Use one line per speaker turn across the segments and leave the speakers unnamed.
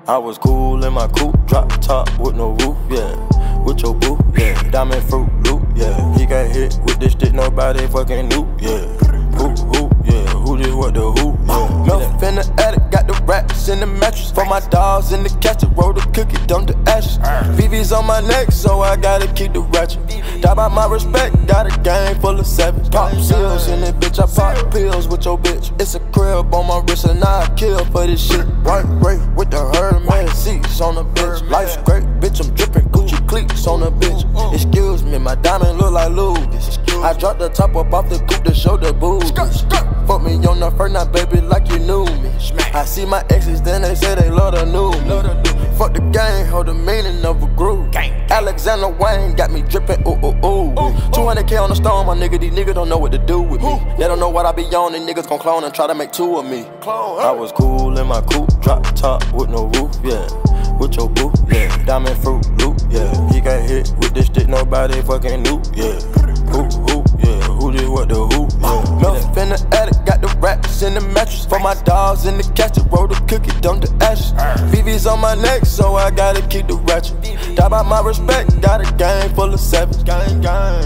I was cool in my coupe, drop top with no roof, yeah. With your boo, yeah. Diamond fruit loop, yeah. He got hit with this shit, nobody fucking knew, yeah. Who, yeah. Who did what the who, yeah. Milk in the attic, got the racks in the mattress. For my dogs in the catcher, roll the cookie, dump the ashes. VV's on my neck, so I gotta keep the ratchet. Die by my respect, got a gang full of savage. Pop seals in it, bitch, I pop pills with your bitch. It's a crib on my wrist and I kill for this shit. White gray with the Hermes seats on the bitch. Life's great, bitch, I'm dripping Gucci cleats on the bitch. Excuse me, my diamond look like Louis. I dropped the top up off the coupe to show the boobies. Fuck me on the first night, baby, like you knew me. I see my exes, then they say they love the new me. Fuck the gang, hold the meaning of a groove. Alexander Wayne got me dripping, ooh, ooh, ooh. 200K on the stone, my nigga, these niggas don't know what to do with me. They don't know what I be on, these niggas gon' clone and try to make two of me. I was cool in my coupe, drop top with no roof, yeah. With your boo, yeah. Diamond fruit loop, yeah. He got hit with this shit, nobody fucking knew, yeah. Who, yeah. Who did what the who, yeah. Milk in the attic, got the racks in the mattress. For my dogs in the catcher, roll the cookie, dump the ashes. VV's on my neck, so I gotta keep the ratchet. Die by my respect, got a gang full of savage. Gang.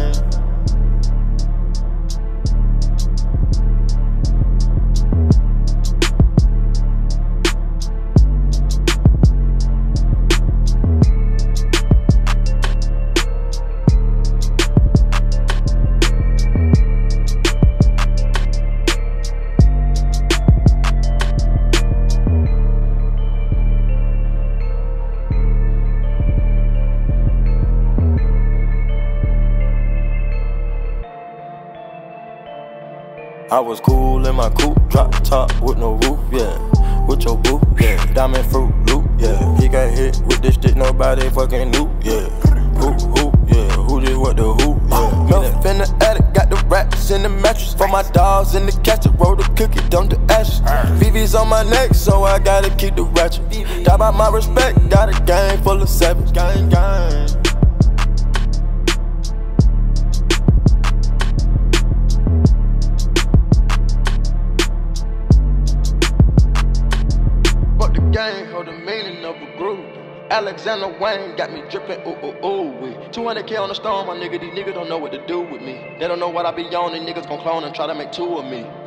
I was cool in my coupe, drop top with no roof, yeah. With your boo, yeah. Diamond fruit loop, yeah. He got hit with this shit, nobody fucking knew, yeah. Who, yeah. Who did what the who, yeah. Milk in the attic, got the racks in the mattress. For my dogs in the catcher, roll the cookie, dump the ashes. VV's on my neck, so I gotta keep the ratchet. Die by my respect, got a gang full of savage. Gang. Gang, hold the meaning of a groove. Alexander Wayne got me dripping, ooh, ooh, ooh. 200K on the stone, my nigga, these niggas don't know what to do with me. They don't know what I be on, these niggas gon' clone and try to make two of me.